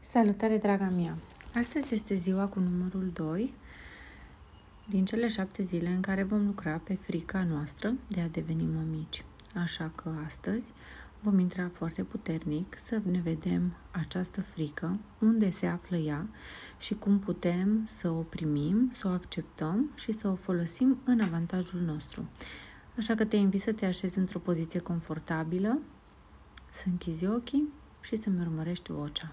Salutare, draga mea! Astăzi este ziua cu numărul 2 din cele 7 zile în care vom lucra pe frica noastră de a deveni mămici. Așa că astăzi vom intra foarte puternic să ne vedem această frică, unde se află ea și cum putem să o primim, să o acceptăm și să o folosim în avantajul nostru. Așa că te invit să te așezi într-o poziție confortabilă, să închizi ochii și să-mi urmărești vocea.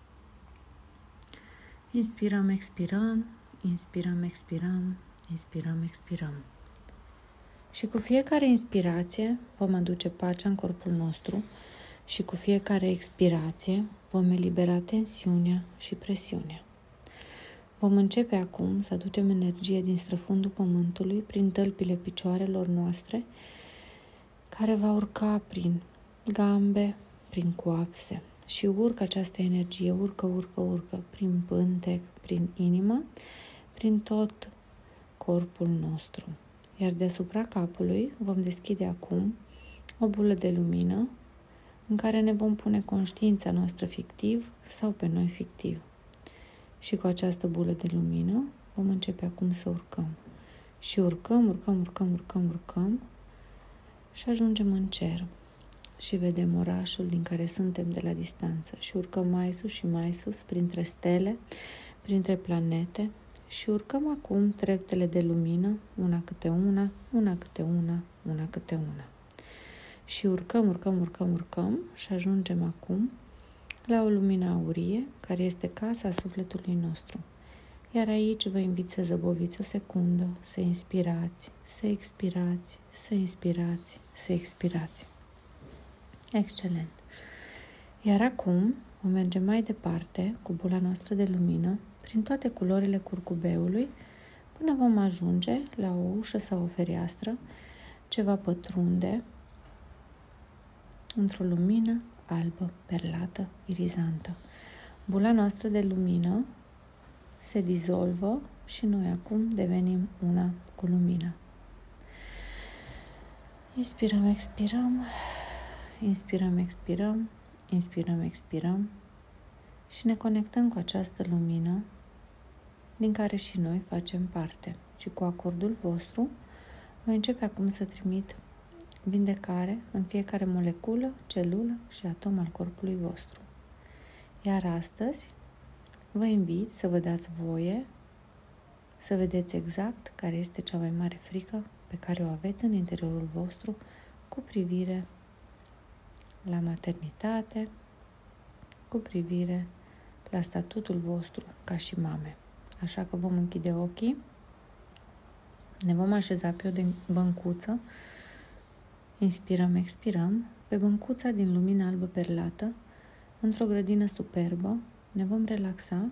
Inspirăm, expirăm, inspirăm, expirăm, inspirăm, expirăm. Și cu fiecare inspirație vom aduce pacea în corpul nostru și cu fiecare expirație vom elibera tensiunea și presiunea. Vom începe acum să aducem energie din străfundul pământului prin tălpile picioarelor noastre, care va urca prin gambe, prin coapse. Și urcă această energie, urcă, prin pântec, prin inimă, prin tot corpul nostru. Iar deasupra capului vom deschide acum o bulă de lumină în care ne vom pune conștiința noastră fictiv sau pe noi fictiv. Și cu această bulă de lumină vom începe acum să urcăm. Și urcăm și ajungem în cer. Și vedem orașul din care suntem de la distanță și urcăm mai sus, printre stele, printre planete și urcăm acum treptele de lumină, una câte una Și urcăm și ajungem acum la o lumină aurie, care este casa sufletului nostru. Iar aici vă invit să zăboviți o secundă, să inspirați, să expirați, să inspirați, să expirați. Excelent! Iar acum vom merge mai departe cu bula noastră de lumină prin toate culorile curcubeului până vom ajunge la o ușă sau o fereastră ce va pătrunde într-o lumină albă, perlată, irizantă. Bula noastră de lumină se dizolvă și noi acum devenim una cu lumina. Inspirăm, expirăm. Inspirăm, expirăm și ne conectăm cu această lumină din care și noi facem parte. Și cu acordul vostru voi începe acum să trimit vindecare în fiecare moleculă, celulă și atom al corpului vostru. Iar astăzi vă invit să vă dați voie să vedeți exact care este cea mai mare frică pe care o aveți în interiorul vostru cu privire la maternitate, cu privire la statutul vostru ca și mame. Așa că vom închide ochii, ne vom așeza pe o băncuță, inspirăm, expirăm, pe băncuța din lumină albă perlată, într-o grădină superbă, ne vom relaxa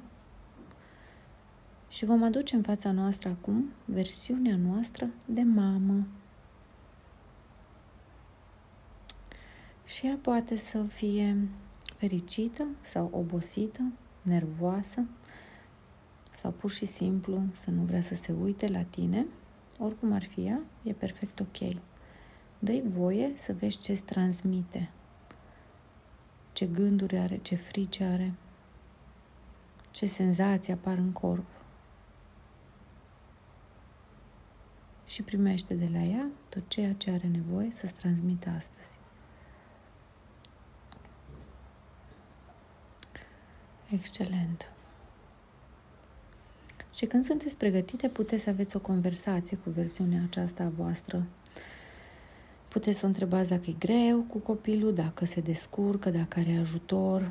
și vom aduce în fața noastră acum versiunea noastră de mamă. Și ea poate să fie fericită sau obosită, nervoasă sau pur și simplu să nu vrea să se uite la tine. Oricum ar fi ea, e perfect ok. Dă-i voie să vezi ce îți transmite, ce gânduri are, ce frici are, ce senzații apar în corp. Și primește de la ea tot ceea ce are nevoie să-ți transmită astăzi. Excelent! Și când sunteți pregătite, puteți să aveți o conversație cu versiunea aceasta a voastră. Puteți să o întrebați dacă e greu cu copilul, dacă se descurcă, dacă are ajutor.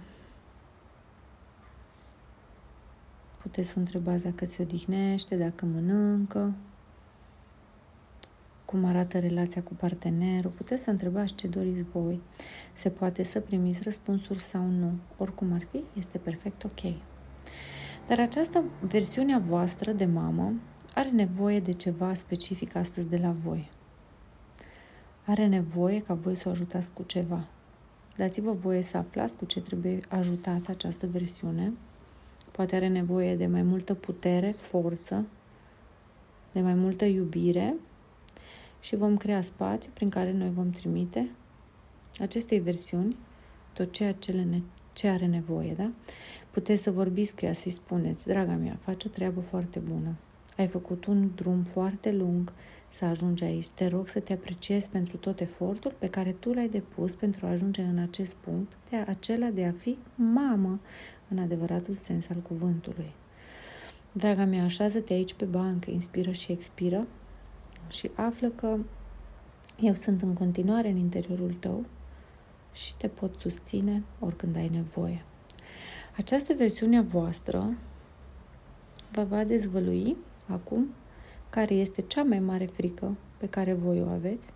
Puteți să o întrebați dacă se odihnește, dacă mănâncă, cum arată relația cu partenerul. Puteți să întrebați ce doriți voi. Se poate să primiți răspunsuri sau nu. Oricum ar fi, este perfect ok. Dar această versiune a voastră de mamă are nevoie de ceva specific astăzi de la voi. Are nevoie ca voi să o ajutați cu ceva. Dați-vă voie să aflați cu ce trebuie ajutată această versiune. Poate are nevoie de mai multă putere, forță, de mai multă iubire și vom crea spațiu prin care noi vom trimite acestei versiuni tot ceea ce are nevoie, da? Puteți să vorbiți cu ea, să-i spuneți, draga mea, faci o treabă foarte bună. Ai făcut un drum foarte lung să ajungi aici. Te rog să te apreciezi pentru tot efortul pe care tu l-ai depus pentru a ajunge în acest punct, acela de a fi mamă, în adevăratul sens al cuvântului. Draga mea, așează-te aici pe bancă, inspiră și expiră și află că eu sunt în continuare în interiorul tău și te pot susține oricând ai nevoie. Această versiune a voastră vă va dezvălui acum care este cea mai mare frică pe care voi o aveți,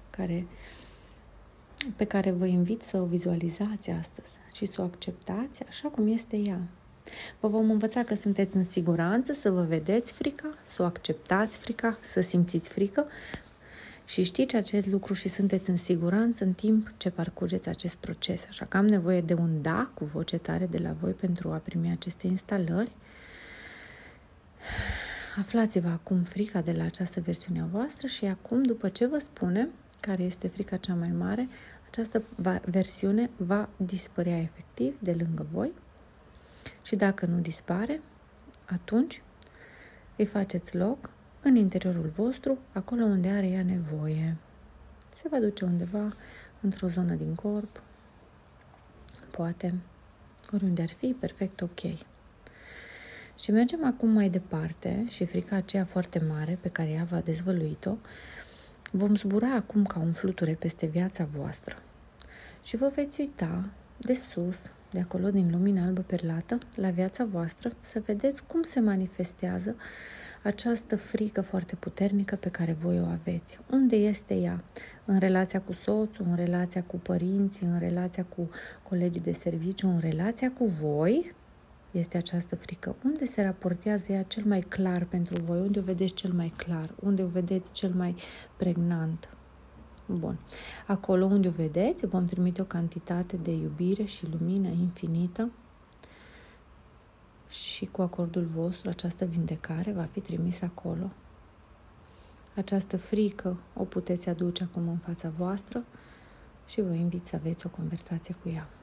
pe care vă invit să o vizualizați astăzi și să o acceptați așa cum este ea. Vă vom învăța că sunteți în siguranță, să vă vedeți frica, să o acceptați frica, să simțiți frică și știți acest lucru și sunteți în siguranță în timp ce parcurgeți acest proces. Așa că am nevoie de un da cu voce tare de la voi pentru a primi aceste instalări. Aflați-vă acum frica de la această versiune a voastră și acum, după ce vă spune care este frica cea mai mare, această versiune va dispărea efectiv de lângă voi și dacă nu dispare, atunci îi faceți loc în interiorul vostru, acolo unde are ea nevoie. Se va duce undeva într-o zonă din corp, poate, oriunde ar fi, perfect ok. Și mergem acum mai departe și frica aceea foarte mare pe care ea v-a dezvăluit-o, vom zbura acum ca un fluture peste viața voastră și vă veți uita de sus, de acolo din lumina albă perlată, la viața voastră, să vedeți cum se manifestează această frică foarte puternică pe care voi o aveți. Unde este ea? În relația cu soțul, în relația cu părinții, în relația cu colegii de serviciu, în relația cu voi? Este această frică. Unde se raportează ea cel mai clar pentru voi? Unde o vedeți cel mai clar? Unde o vedeți cel mai pregnant? Bun. Acolo unde o vedeți, vom trimite o cantitate de iubire și lumină infinită și cu acordul vostru această vindecare va fi trimisă acolo. Această frică o puteți aduce acum în fața voastră și vă invit să aveți o conversație cu ea.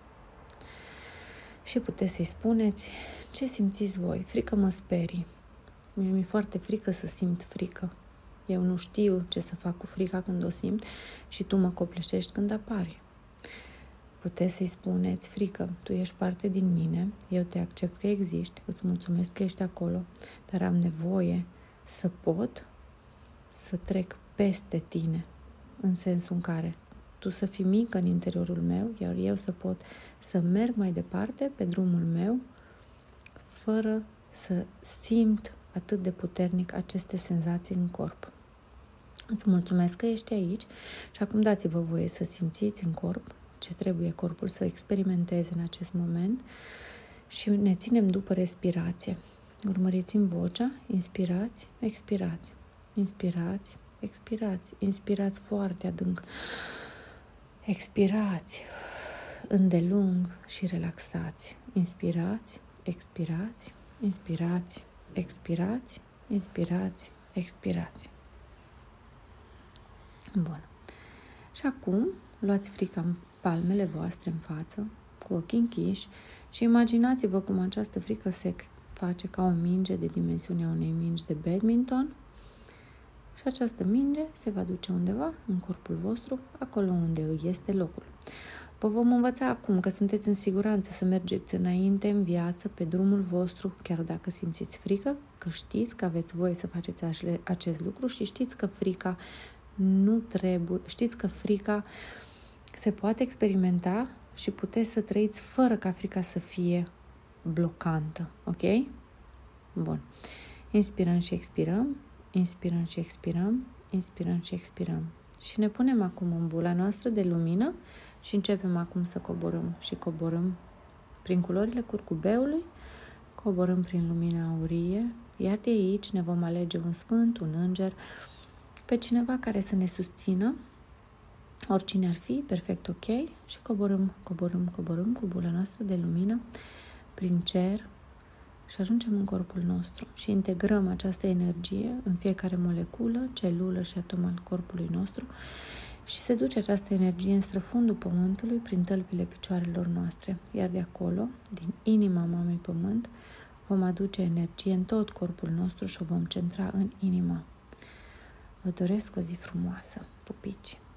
Și puteți să-i spuneți ce simțiți voi. Frică mă sperii. Mi-e foarte frică să simt frică. Eu nu știu ce să fac cu frica când o simt și tu mă copleșești când apari. Puteți să-i spuneți, frică, tu ești parte din mine, eu te accept că existi, îți mulțumesc că ești acolo, dar am nevoie să pot să trec peste tine, în sensul în care tu să fii mică în interiorul meu, iar eu să pot să merg mai departe pe drumul meu, fără să simt atât de puternic aceste senzații în corp. Îți mulțumesc că ești aici și acum dați-vă voie să simțiți în corp ce trebuie corpul să experimenteze în acest moment și ne ținem după respirație. Urmăriți-mi vocea, inspirați, expirați, inspirați, expirați, inspirați foarte adânc, expirați îndelung și relaxați, inspirați, expirați, inspirați, expirați, inspirați, expirați. Bun. Și acum luați frica în palmele voastre în față, cu ochii închiși și imaginați-vă cum această frică se face ca o minge de dimensiunea unei mingi de badminton și această minge se va duce undeva în corpul vostru, acolo unde îi este locul. Vă vom învăța acum că sunteți în siguranță să mergeți înainte în viață, pe drumul vostru, chiar dacă simțiți frică, că știți că aveți voie să faceți acest lucru și știți că frica se poate experimenta și puteți să trăiți fără ca frica să fie blocantă, ok? Bun. Inspirăm și expirăm, inspirăm și expirăm, inspirăm și expirăm. Și ne punem acum în bula noastră de lumină și începem acum să coborâm. Și coborâm prin culorile curcubeului, coborâm prin lumina aurie, iar de aici ne vom alege un sfânt, un înger, pe cineva care să ne susțină, oricine ar fi, perfect ok, și coborâm cu bula noastră de lumină prin cer și ajungem în corpul nostru și integrăm această energie în fiecare moleculă, celulă și atom al corpului nostru Și se duce această energie în străfundul pământului, prin tălpile picioarelor noastre. Iar de acolo, din inima Mamei Pământ, vom aduce energie în tot corpul nostru și o vom centra în inima. Vă doresc o zi frumoasă. Pupici!